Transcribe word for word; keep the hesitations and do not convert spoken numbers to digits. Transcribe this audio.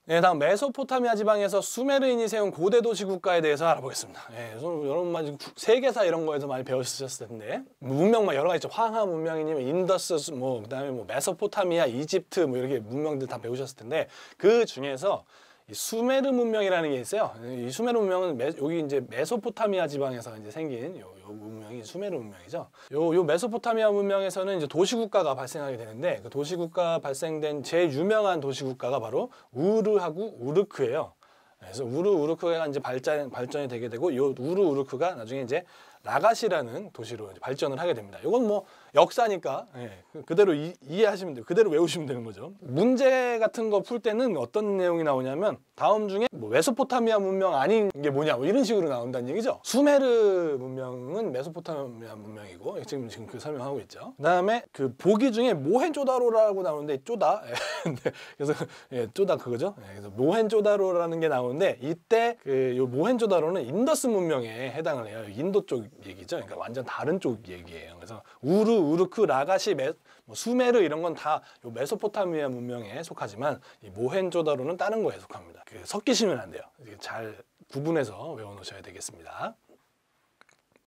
네, 다음 메소포타미아 지방에서 수메르인이 세운 고대 도시 국가에 대해서 알아보겠습니다. 예, 여러분 세계사 이런 거에서 많이 배우셨을 텐데 문명만 여러 가지 있죠. 황하 문명이니 인더스 뭐 그다음에 뭐 메소포타미아, 이집트 뭐 이렇게 문명들 다 배우셨을 텐데 그 중에서 이 수메르 문명이라는 게 있어요. 이 수메르 문명은 메, 여기 이제 메소포타미아 지방에서 이제 생긴 요, 요 문명이 수메르 문명이죠. 요, 요 메소포타미아 문명에서는 이제 도시국가가 발생하게 되는데 그 도시국가 발생된 제일 유명한 도시국가가 바로 우르하고 우르크예요. 그래서 우르 우르크가 이제 발전 발전이 되게 되고 요 우르 우르크가 나중에 이제 라가시라는 도시로 이제 발전을 하게 됩니다. 이건 뭐 역사니까 예, 그대로 이, 이해하시면 돼요. 그대로 외우시면 되는 거죠. 문제 같은 거 풀 때는 어떤 내용이 나오냐면 다음 중에 뭐 메소포타미아 문명 아닌 게 뭐냐 뭐 이런 식으로 나온다는 얘기죠. 수메르 문명은 메소포타미아 문명이고 지금 지금 그 설명하고 있죠. 그다음에 그 보기 중에 모헨조다로라고 나오는데 쪼다 예, 그래서 예, 쪼다 그거죠. 예, 그래서 모헨조다로라는 게 나오는데 이때 그 요 모헨조다로는 인더스 문명에 해당을 해요. 인도 쪽 얘기죠. 그러니까 완전 다른 쪽 얘기예요. 그래서 우르, 우르크, 라가시, 메, 뭐 수메르 이런 건 다 메소포타미아 문명에 속하지만 이 모헨조다로는 다른 거에 속합니다. 그 섞이시면 안 돼요. 잘 구분해서 외워놓으셔야 되겠습니다.